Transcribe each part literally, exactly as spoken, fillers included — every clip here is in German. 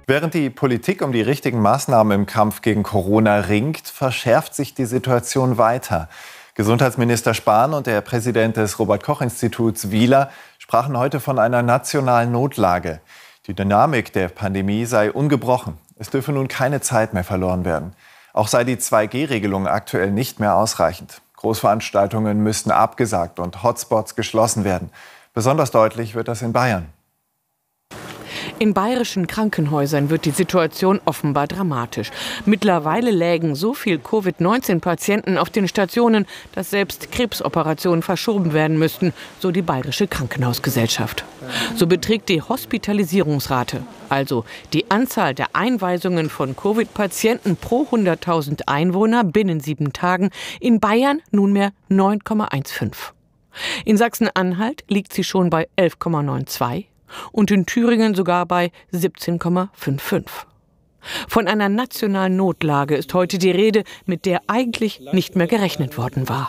Während die Politik um die richtigen Maßnahmen im Kampf gegen Corona ringt, verschärft sich die Situation weiter. Gesundheitsminister Spahn und der Präsident des Robert-Koch-Instituts Wieler sprachen heute von einer nationalen Notlage. Die Dynamik der Pandemie sei ungebrochen. Es dürfe nun keine Zeit mehr verloren werden. Auch sei die zwei G Regelung aktuell nicht mehr ausreichend. Großveranstaltungen müssten abgesagt und Hotspots geschlossen werden. Besonders deutlich wird das in Bayern. In bayerischen Krankenhäusern wird die Situation offenbar dramatisch. Mittlerweile lägen so viel Covid neunzehn Patienten auf den Stationen, dass selbst Krebsoperationen verschoben werden müssten, so die Bayerische Krankenhausgesellschaft. So beträgt die Hospitalisierungsrate, also die Anzahl der Einweisungen von Covid-Patienten pro hunderttausend Einwohner binnen sieben Tagen, in Bayern nunmehr neun Komma fünfzehn. In Sachsen-Anhalt liegt sie schon bei elf Komma zweiundneunzig. Und in Thüringen sogar bei siebzehn Komma fünfundfünfzig. Von einer nationalen Notlage ist heute die Rede, mit der eigentlich nicht mehr gerechnet worden war.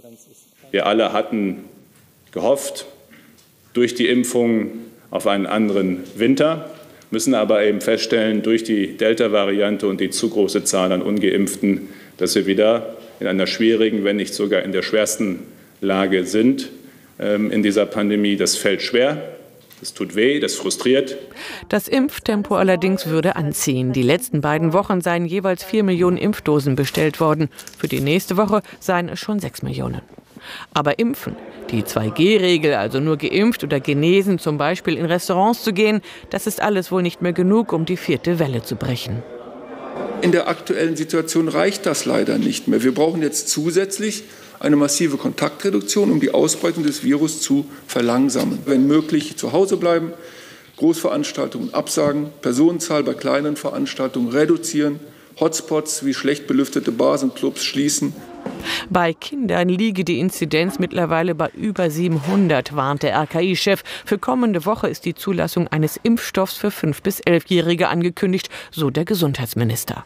Wir alle hatten gehofft, durch die Impfung auf einen anderen Winter, müssen aber eben feststellen, durch die Delta-Variante und die zu große Zahl an Ungeimpften, dass wir wieder in einer schwierigen, wenn nicht sogar in der schwersten Lage sind in dieser Pandemie. Das fällt schwer. Das tut weh, das frustriert. Das Impftempo allerdings würde anziehen. Die letzten beiden Wochen seien jeweils vier Millionen Impfdosen bestellt worden. Für die nächste Woche seien es schon sechs Millionen. Aber impfen, die zwei G Regel, also nur geimpft oder genesen, zum Beispiel in Restaurants zu gehen, das ist alles wohl nicht mehr genug, um die vierte Welle zu brechen. In der aktuellen Situation reicht das leider nicht mehr. Wir brauchen jetzt zusätzlich eine massive Kontaktreduktion, um die Ausbreitung des Virus zu verlangsamen. Wenn möglich zu Hause bleiben, Großveranstaltungen absagen, Personenzahl bei kleinen Veranstaltungen reduzieren, Hotspots wie schlecht belüftete Bars und Clubs schließen. Bei Kindern liege die Inzidenz mittlerweile bei über siebenhundert, warnt der R K I-Chef. Für kommende Woche ist die Zulassung eines Impfstoffs für fünf- bis elfjährige angekündigt, so der Gesundheitsminister.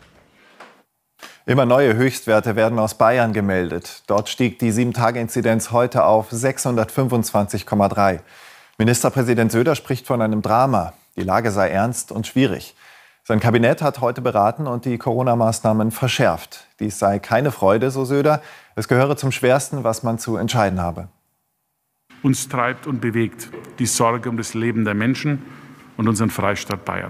Immer neue Höchstwerte werden aus Bayern gemeldet. Dort stieg die sieben Tage Inzidenz heute auf sechshundertfünfundzwanzig Komma drei. Ministerpräsident Söder spricht von einem Drama. Die Lage sei ernst und schwierig. Sein Kabinett hat heute beraten und die Corona-Maßnahmen verschärft. Dies sei keine Freude, so Söder. Es gehöre zum Schwersten, was man zu entscheiden habe. Uns treibt und bewegt die Sorge um das Leben der Menschen und unseren Freistaat Bayern.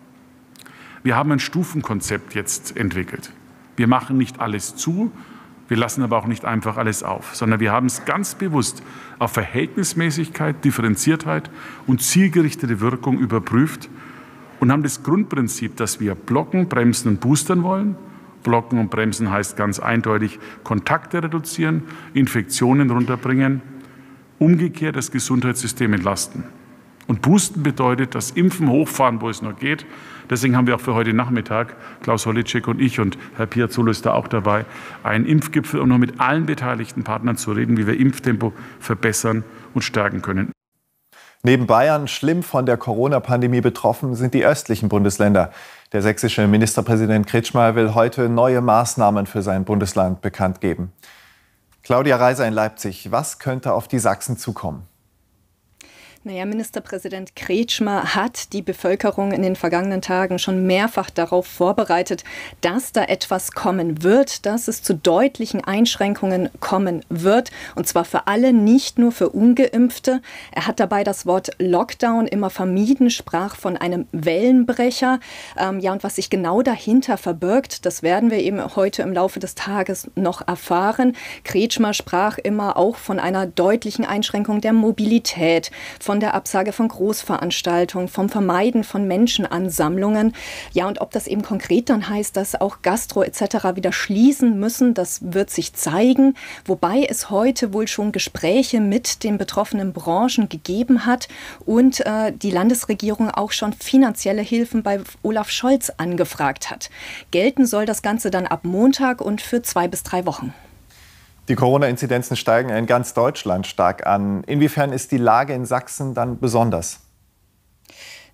Wir haben ein Stufenkonzept jetzt entwickelt. Wir machen nicht alles zu, wir lassen aber auch nicht einfach alles auf, sondern wir haben es ganz bewusst auf Verhältnismäßigkeit, Differenziertheit und zielgerichtete Wirkung überprüft und haben das Grundprinzip, dass wir blocken, bremsen und boostern wollen. Blocken und bremsen heißt ganz eindeutig Kontakte reduzieren, Infektionen runterbringen, umgekehrt das Gesundheitssystem entlasten. Und boosten bedeutet, das Impfen hochfahren, wo es nur geht. Deswegen haben wir auch für heute Nachmittag, Klaus Holleczek und ich und Herr Piazzolo ist da auch dabei, einen Impfgipfel, um noch mit allen beteiligten Partnern zu reden, wie wir Impftempo verbessern und stärken können. Neben Bayern schlimm von der Corona-Pandemie betroffen sind die östlichen Bundesländer. Der sächsische Ministerpräsident Kretschmer will heute neue Maßnahmen für sein Bundesland bekannt geben. Claudia Reiser in Leipzig, was könnte auf die Sachsen zukommen? Naja, Ministerpräsident Kretschmer hat die Bevölkerung in den vergangenen Tagen schon mehrfach darauf vorbereitet, dass da etwas kommen wird, dass es zu deutlichen Einschränkungen kommen wird. Und zwar für alle, nicht nur für Ungeimpfte. Er hat dabei das Wort Lockdown immer vermieden, sprach von einem Wellenbrecher. Ähm, ja, und was sich genau dahinter verbirgt, das werden wir eben heute im Laufe des Tages noch erfahren. Kretschmer sprach immer auch von einer deutlichen Einschränkung der Mobilität, von der Absage von Großveranstaltungen, vom Vermeiden von Menschenansammlungen. Ja, und ob das eben konkret dann heißt, dass auch Gastro et cetera wieder schließen müssen, das wird sich zeigen. Wobei es heute wohl schon Gespräche mit den betroffenen Branchen gegeben hat und äh, die Landesregierung auch schon finanzielle Hilfen bei Olaf Scholz angefragt hat. Gelten soll das Ganze dann ab Montag und für zwei bis drei Wochen. Die Corona-Inzidenzen steigen in ganz Deutschland stark an. Inwiefern ist die Lage in Sachsen dann besonders?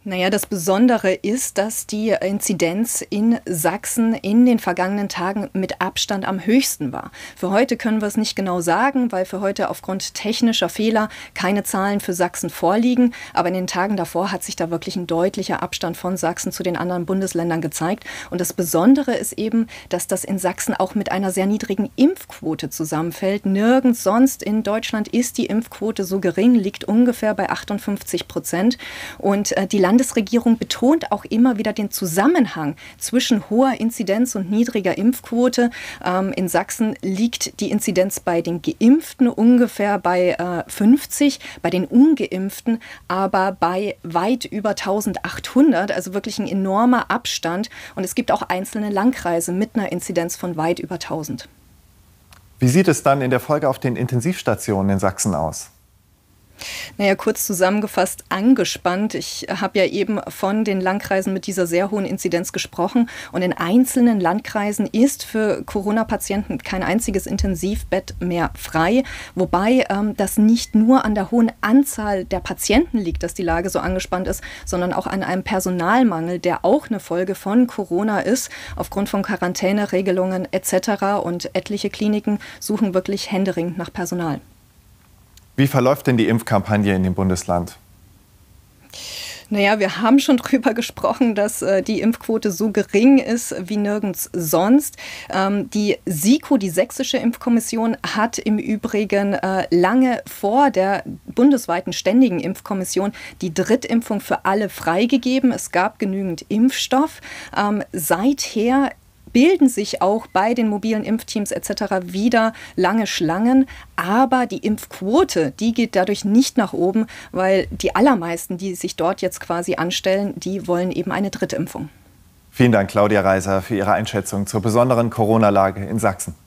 Naja, das Besondere ist, dass die Inzidenz in Sachsen in den vergangenen Tagen mit Abstand am höchsten war. Für heute können wir es nicht genau sagen, weil für heute aufgrund technischer Fehler keine Zahlen für Sachsen vorliegen. Aber in den Tagen davor hat sich da wirklich ein deutlicher Abstand von Sachsen zu den anderen Bundesländern gezeigt. Und das Besondere ist eben, dass das in Sachsen auch mit einer sehr niedrigen Impfquote zusammenfällt. Nirgends sonst in Deutschland ist die Impfquote so gering, liegt ungefähr bei achtundfünfzig Prozent. Und äh, die Die Landesregierung betont auch immer wieder den Zusammenhang zwischen hoher Inzidenz und niedriger Impfquote. Ähm, in Sachsen liegt die Inzidenz bei den Geimpften ungefähr bei äh, fünfzig, bei den Ungeimpften aber bei weit über eintausendachthundert, also wirklich ein enormer Abstand. Und es gibt auch einzelne Landkreise mit einer Inzidenz von weit über tausend. Wie sieht es dann in der Folge auf den Intensivstationen in Sachsen aus? Naja, kurz zusammengefasst angespannt. Ich habe ja eben von den Landkreisen mit dieser sehr hohen Inzidenz gesprochen. Und in einzelnen Landkreisen ist für Corona-Patienten kein einziges Intensivbett mehr frei. Wobei ähm, das nicht nur an der hohen Anzahl der Patienten liegt, dass die Lage so angespannt ist, sondern auch an einem Personalmangel, der auch eine Folge von Corona ist, aufgrund von Quarantäneregelungen et cetera. Und etliche Kliniken suchen wirklich händeringend nach Personal. Wie verläuft denn die Impfkampagne in dem Bundesland? Naja, wir haben schon drüber gesprochen, dass äh, die Impfquote so gering ist wie nirgends sonst. Ähm, die SIKO, die Sächsische Impfkommission, hat im Übrigen äh, lange vor der bundesweiten Ständigen Impfkommission die Drittimpfung für alle freigegeben. Es gab genügend Impfstoff. Ähm, seither bilden sich auch bei den mobilen Impfteams et cetera wieder lange Schlangen. Aber die Impfquote, die geht dadurch nicht nach oben, weil die allermeisten, die sich dort jetzt quasi anstellen, die wollen eben eine Drittimpfung. Vielen Dank, Claudia Reiser, für Ihre Einschätzung zur besonderen Corona-Lage in Sachsen.